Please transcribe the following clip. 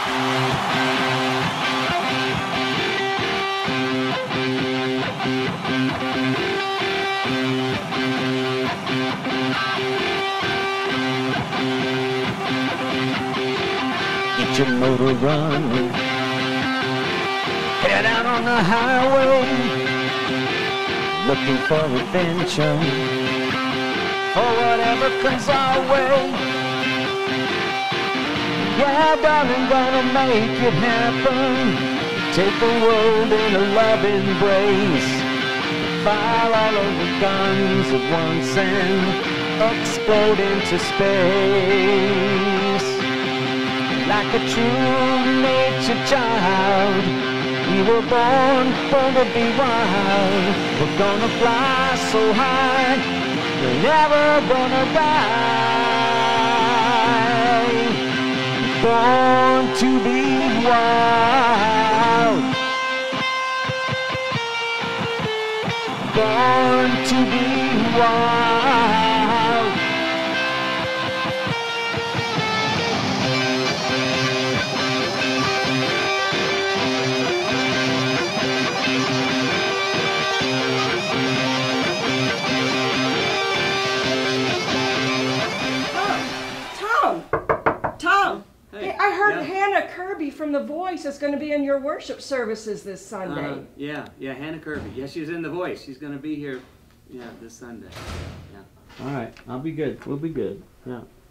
Get your motor running, head out on the highway, looking for adventure, for whatever comes our way. Yeah, darling, gonna make it happen. Take the world in a love embrace, fire all of the guns at once and explode into space. Like a true nature child, we were born to be wild. We're gonna fly so high, we're never gonna die. Born to be wild, born to be wild. Kirby from The Voice is going to be in your worship services this Sunday. Yeah, Hannah Kirby. Yeah, she's in The Voice. She's going to be here, this Sunday. Yeah. All right, I'll be good. We'll be good. Yeah.